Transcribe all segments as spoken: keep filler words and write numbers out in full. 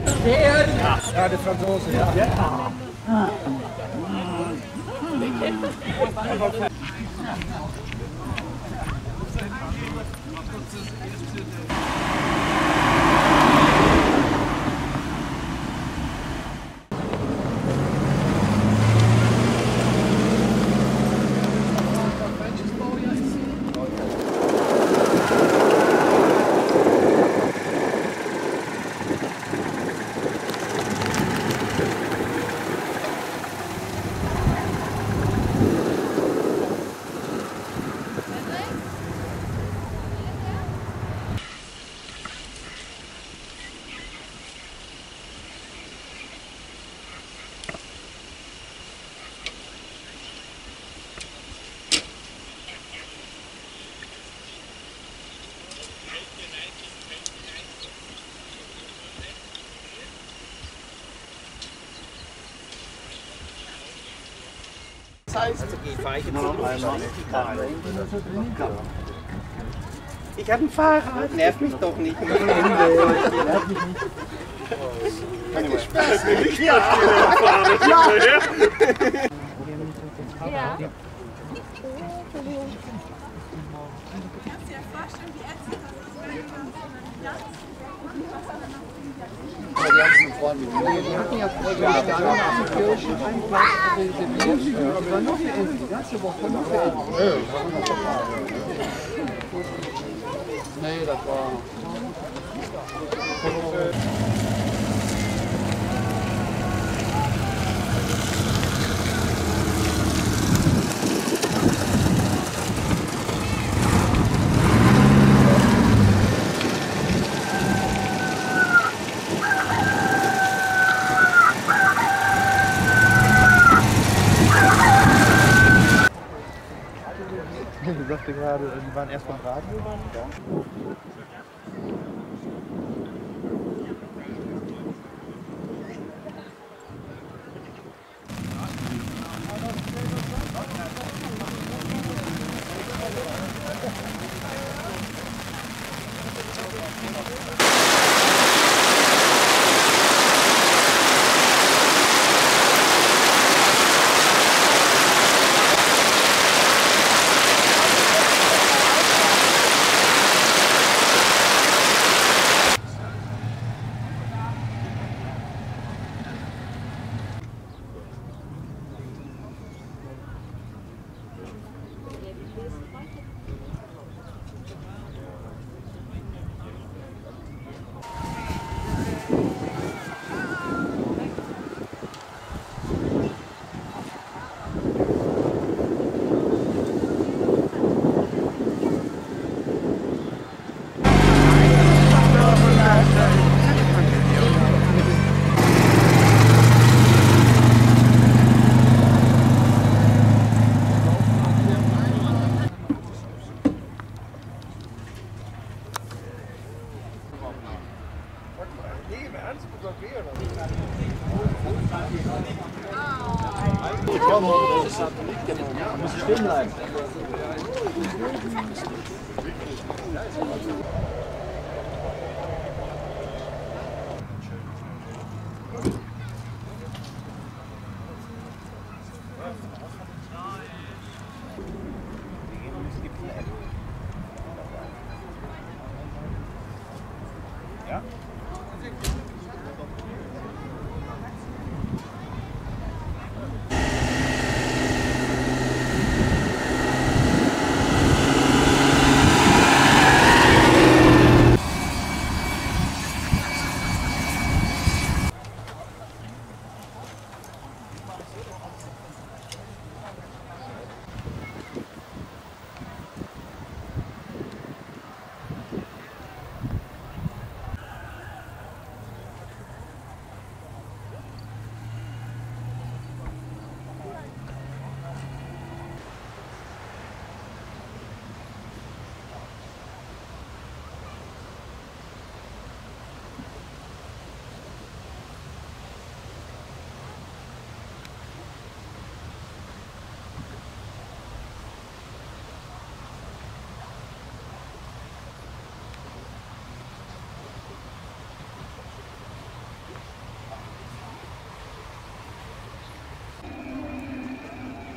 Ja, de Franzose, ja. Ja. Ich habe ein Fahrrad, nervt mich doch nicht. Ja. Die hatten ja vorher gar nicht auf die Kirche einen Platz reserviert. Die waren noch hier unten, die ganze Woche noch hier unten. Nee, das war... Du sagte gerade, die waren erst beim Radio, waren die da? Muss stehen bleiben. Ja?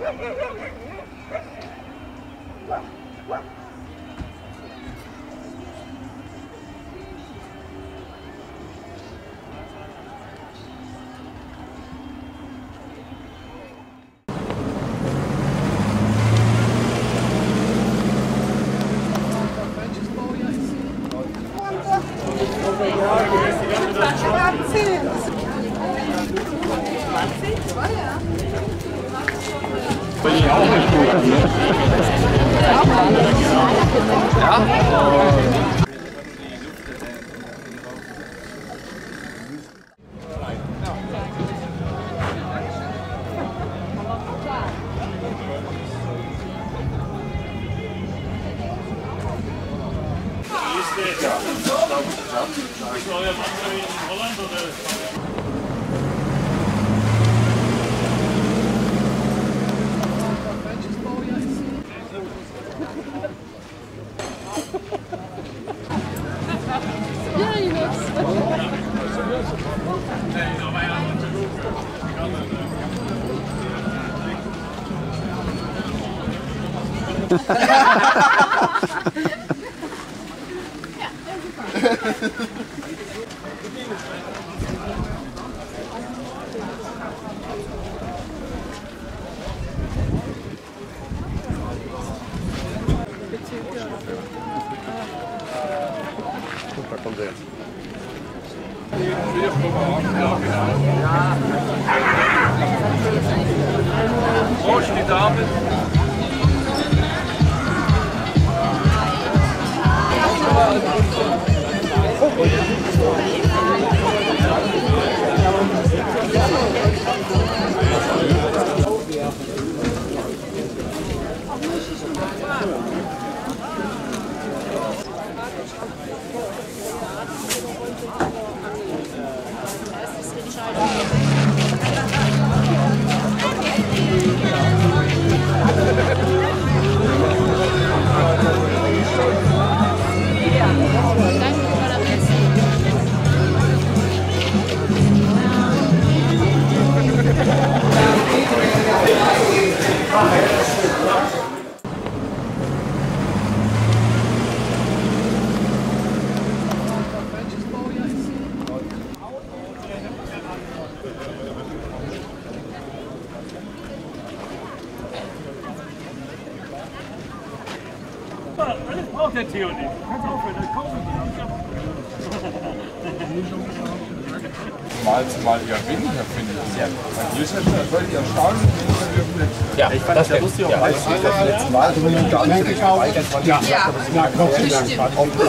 Ist euer Mann in Holland oder? Da kommt er jetzt. Prost, die Damen. Alles braucht der Theo nicht. Kannst aufhören, dann kaufen Mal zumal eher weniger, finde ich. Ja. Hier ist ja schon völlig erstaunlich, wenn ich Ja, ich fand das, das wusste ich auch mal. Das letzte Mal drin und gar nicht gekauft. Ja, ja, ja, Gott sei Dank.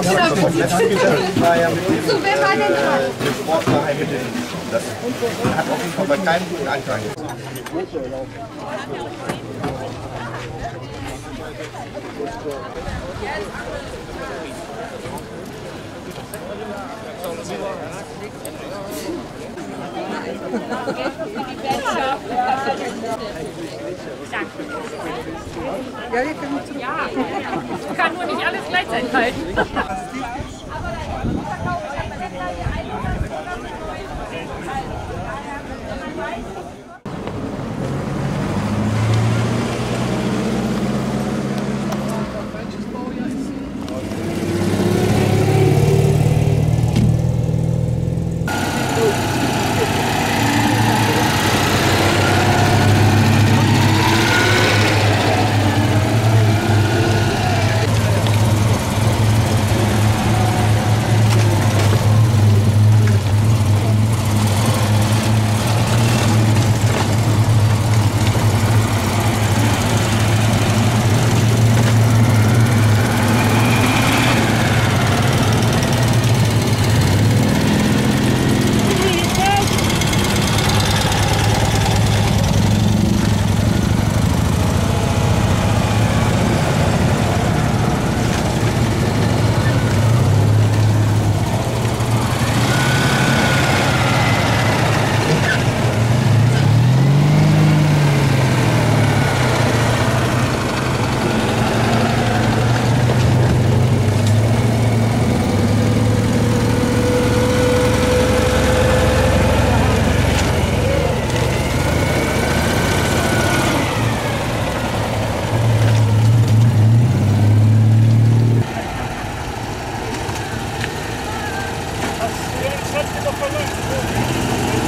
So, wer war denn dran? Das hat auf jeden Fall bei keinem guten Anfang. Ja, ich kann nur nicht alles gleichzeitig halten. Seid ihr doch verrückt.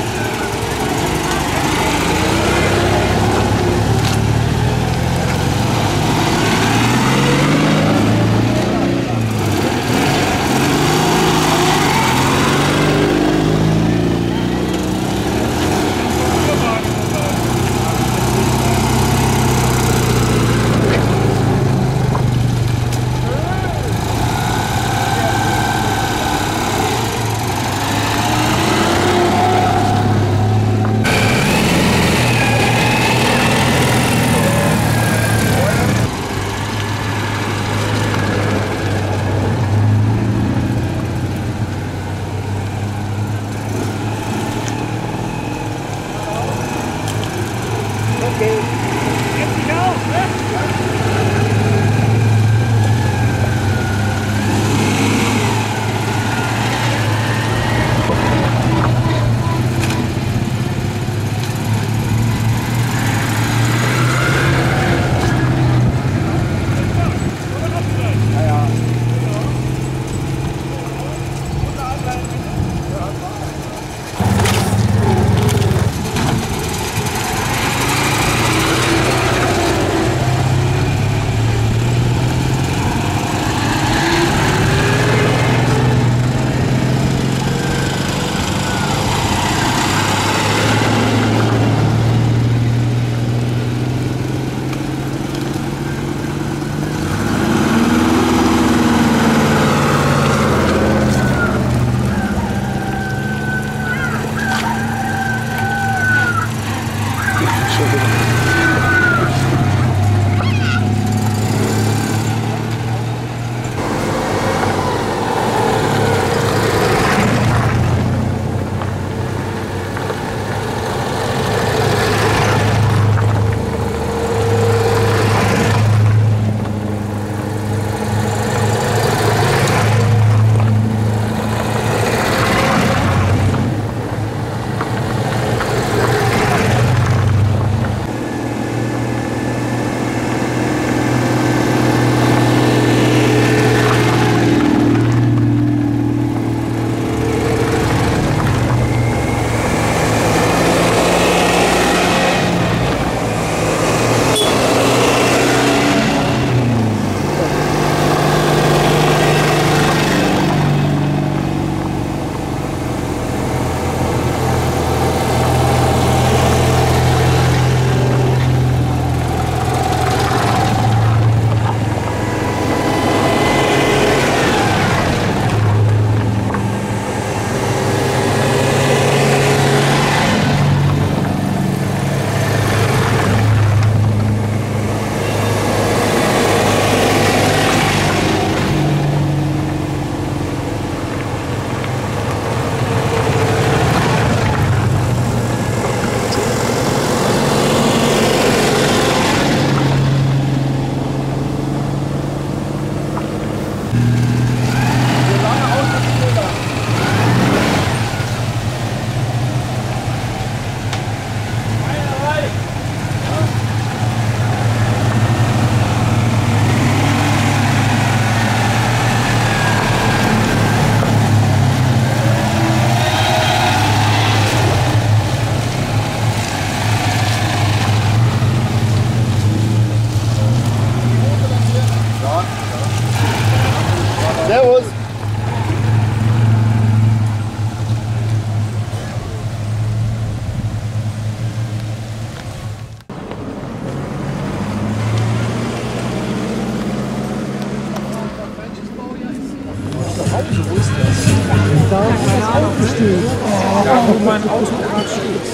Ja, wo mein Auto gerade steht.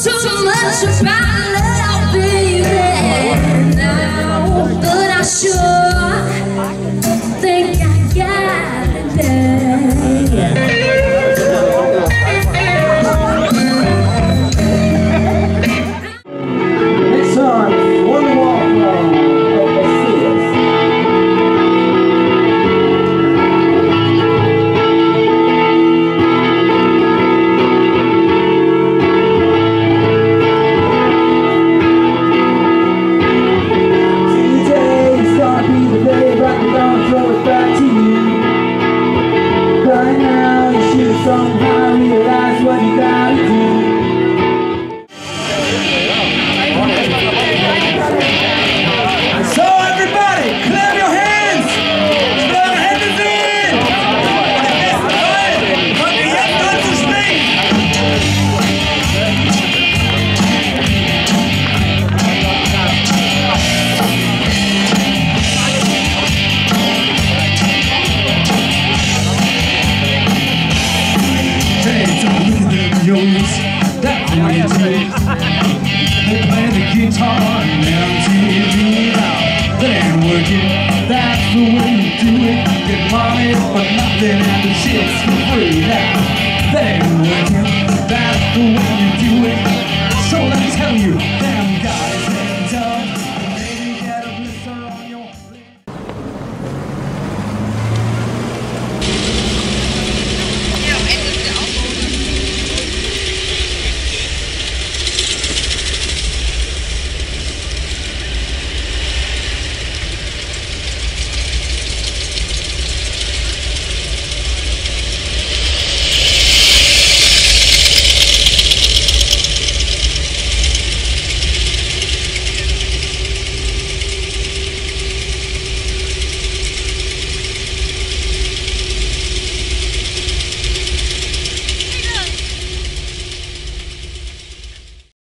so much about love, baby, now, but I sure think I got it there. Next time, one walk from somehow realize what you gotta do. So everybody, clap your hands! Clap your hands in! Put your hands to speak! That's the way it is. They play the guitar and M T V now. That ain't working, that's the way you do it. Get money for nothing and the shit's for free now. That ain't working, that's the way you